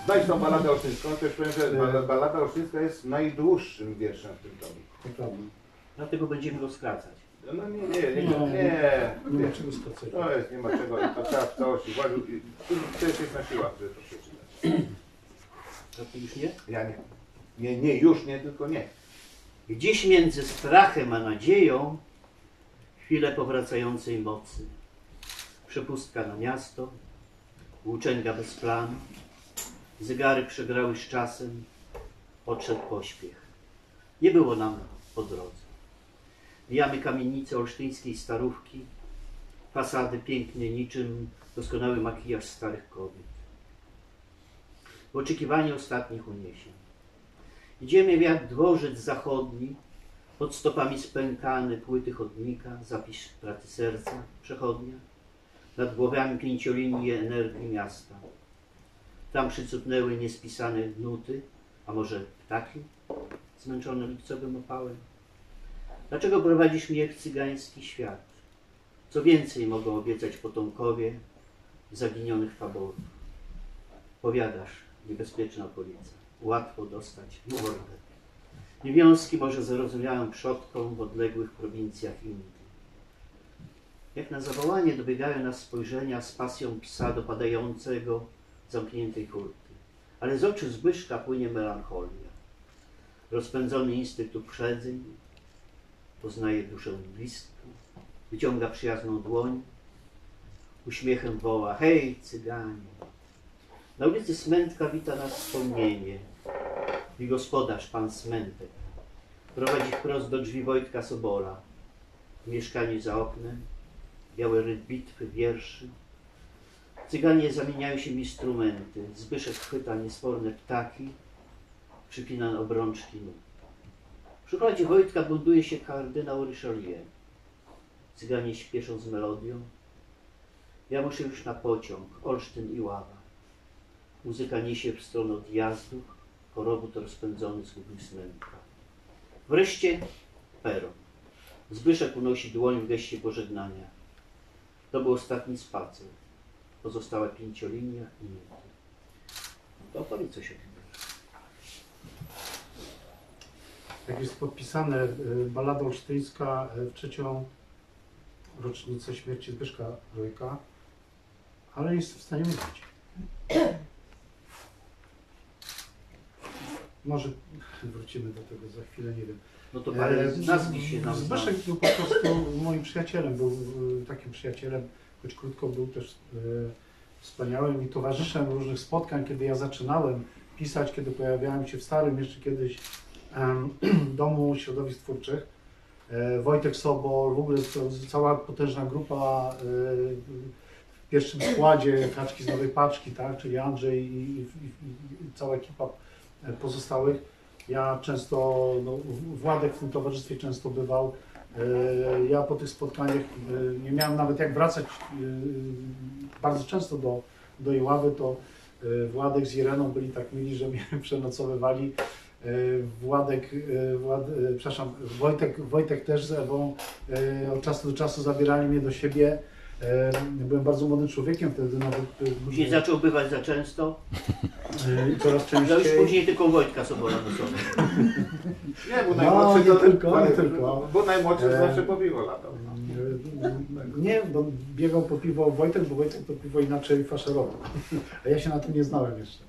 Znajdź tą balladę olsztyńską, to już powiem, że ballada olsztyńska jest najdłuższym wierszem w tym tomie. To prawda. Dlatego będziemy go skracać. No nie ma czego skracać. To jest, nie ma czego, to trzeba w całości uważać. To jest na siłach, żeby to przeczytać. To ty już nie? Ja nie. Nie, już nie, tylko nie. Gdzieś między strachem a nadzieją chwilę powracającej mocy. Przepustka na miasto, włóczęga bez planu, zegary przegrały z czasem, odszedł pośpiech. Nie było nam po drodze. Mijamy kamienice olsztyńskiej starówki, fasady piękne niczym doskonały makijaż starych kobiet. W oczekiwaniu ostatnich uniesień. Idziemy jak dworzec zachodni, pod stopami spękane płyty chodnika, zapis pracy serca, przechodnia, nad głowami pięciolinii energii miasta. Tam przycupnęły niespisane nuty, a może ptaki zmęczone lipcowym opałem. Dlaczego prowadzisz mnie w cygański świat? Co więcej mogą obiecać potomkowie zaginionych faborów? Powiadasz, niebezpieczna okolica, łatwo dostać w mordę. Niewiązki może zrozumiałym przodkom w odległych prowincjach Indii. Jak na zawołanie dobiegają nas spojrzenia z pasją psa dopadającego zamkniętej furty. Ale z oczu Zbyszka płynie melancholia. Rozpędzony instynkt uprzedzeń poznaje duszę bliską, wyciąga przyjazną dłoń, uśmiechem woła: hej, cyganie! Na ulicy Smętka wita nas wspomnienie i gospodarz, pan Smętek, prowadzi wprost do drzwi Wojtka Sobola. W mieszkaniu za oknem biały ryt bitwy, wierszy. Cyganie zamieniają się w instrumenty. Zbyszek chwyta niesforne ptaki, przypina na obrączki nóg. Przy chrodzie Wojtka buduje się kardynał Richelieu. Cyganie śpieszą z melodią. Ja muszę już na pociąg, Olsztyn i Ława. Muzyka niesie w stronę odjazdu, korowód rozpędzony zgubił Smętka. Wreszcie peron. Zbyszek unosi dłoń w geście pożegnania. To był ostatni spacer. Pozostała pięciolinia i nuty. To opowiedz coś o tym. Jak jest podpisane ballada olsztyńska w 3. rocznicę śmierci Zbyszka Rojka, ale nie jestem w stanie mówić. Może wrócimy do tego za chwilę, nie wiem. No to parę nazwisk się nam Zbyszek był po prostu moim przyjacielem, był takim przyjacielem, choć krótko był też wspaniałym i towarzyszem różnych spotkań, kiedy ja zaczynałem pisać, kiedy pojawiałem się w starym jeszcze kiedyś Domu Środowisk Twórczych. Wojtek Sobol, w ogóle cała potężna grupa w pierwszym składzie Kaczki z Nowej Paczki, tak? Czyli Andrzej i cała ekipa pozostałych. Ja często, Władek w tym towarzystwie często bywał. Ja po tych spotkaniach nie miałem nawet jak wracać bardzo często do Iławy, to Władek z Ireną byli tak mili, że mnie przenocowywali. Wojtek też z Ewą od czasu do czasu zabierali mnie do siebie. Byłem bardzo młodym człowiekiem wtedy nawet. Później zaczął bywać za często. Coraz częściej. No już później tylko Wojtka Sobola do sobie. Nie, bo najmłodszy nie tylko. Bo najmłodszy zawsze po piwo latał. Nie, bo biegał po piwo Wojtek, bo Wojtek to piwo inaczej faszerował. A ja się na tym nie znałem jeszcze.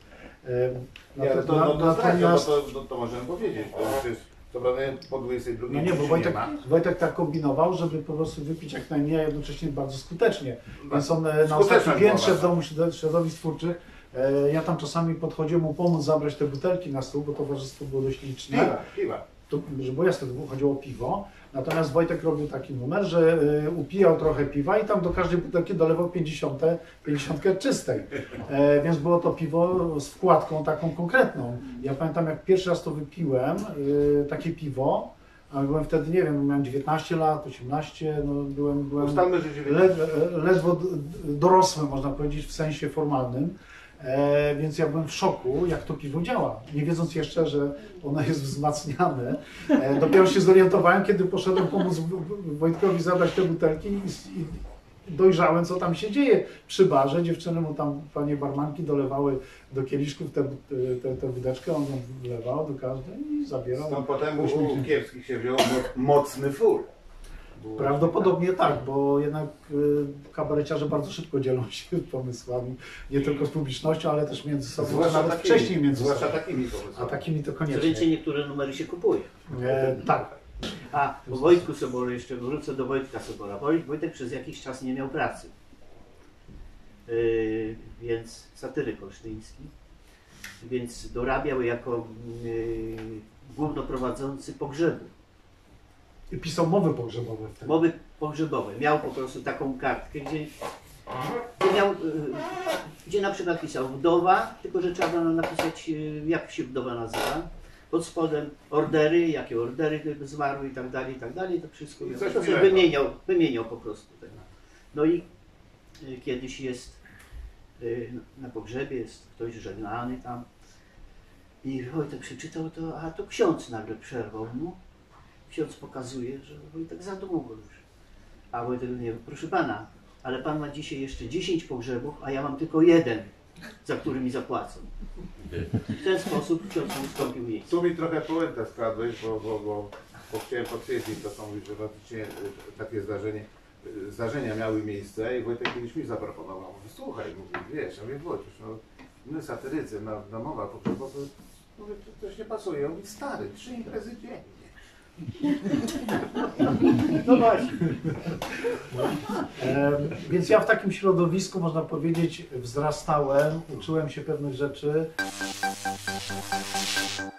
To możemy powiedzieć, to jest dobrane po 22. No nie, bo Wojtek tak kombinował, żeby po prostu wypić jak najmniej, a jednocześnie bardzo skutecznie. Więc on na ostatnim piętrze w Domu Środowisk Twórczych, ja tam czasami podchodziłem mu pomóc zabrać te butelki na stół, bo towarzystwo było dość liczne. Piwa. Bo jasne, chodziło o piwo. Natomiast Wojtek robił taki numer, że upijał trochę piwa i tam do każdej butelki dolewał 50 czystej. Więc było to piwo z wkładką taką konkretną. Ja pamiętam, jak pierwszy raz to wypiłem, takie piwo, a byłem wtedy, nie wiem, miałem 19 lat, 18, no byłem ledwo dorosły, można powiedzieć, w sensie formalnym. Więc ja byłem w szoku, jak to piwo działa, nie wiedząc jeszcze, że ono jest wzmacniane. Dopiero się zorientowałem, kiedy poszedłem pomóc Wojtkowi zabrać te butelki dojrzałem, co tam się dzieje przy barze. Dziewczyny mu tam, panie barmanki, dolewały do kieliszków tę wódeczkę, on ją wlewał do każdej i zabierał. Stąd potem u Kiepskich się wziął mocny full. Prawdopodobnie tak, bo jednak kabareciarze bardzo szybko dzielą się pomysłami, nie tylko z publicznością, ale też między sobą, nawet wcześniej między sobą. Zwłaszcza takimi A pomysłami. takimi to Co koniecznie. więcej, niektóre numery się kupuje. Tak. A, o Wojtku Sobolu jeszcze wrócę do Wojtka Sobola. Wojtek przez jakiś czas nie miał pracy. Więc satyryk olsztyński. Więc dorabiał jako głównoprowadzący pogrzebu. I pisał mowy pogrzebowe wtedy. Mowy pogrzebowe. Miał po prostu taką kartkę, gdzie na przykład pisał wdowa, tylko że trzeba było napisać, jak się wdowa nazywa. Pod spodem ordery, jakie ordery zmarły i tak dalej, to wszystko. I coś To sobie wymieniał po prostu. No i kiedyś jest na pogrzebie, jest ktoś żegnany tam i Wojtek przeczytał to, a to ksiądz nagle przerwał mu. Ksiądz pokazuje, że Wojtek za długo już. A Wojtek nie, proszę pana, ale pan ma dzisiaj jeszcze 10 pogrzebów, a ja mam tylko jeden, za który mi zapłacą. W ten sposób ksiądz mu ustąpił miejsce. Tu mi trochę puentę skradłeś, bo chciałem potwierdzić to, co mówisz, że faktycznie takie zdarzenia miały miejsce i Wojtek kiedyś mi zaproponował. Mówi, słuchaj, mówi, wiesz, ja mówię, Wojtuś, no, my satyrycy, na mowa pogrzebowa, mówię, to coś nie pasuje. On mówi, stary, 3 imprezy dziennie. No właśnie. Więc ja w takim środowisku, można powiedzieć, wzrastałem, uczyłem się pewnych rzeczy.